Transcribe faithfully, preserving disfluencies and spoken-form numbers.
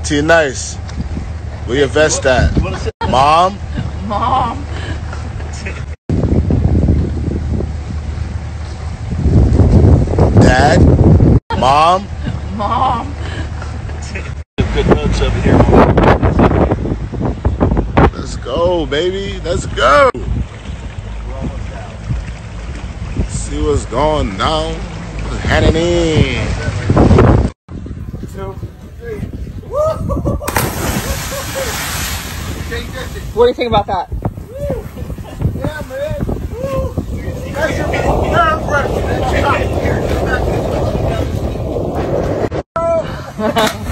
Auntie Nice, where your vest at? Mom? Mom. Dad? Mom? Mom. Good notes over here. Let's go, baby. Let's go. Let's see what's going down. What's happening? Two, three. What do you think about that? Yeah, man. That's your nerve wrestling.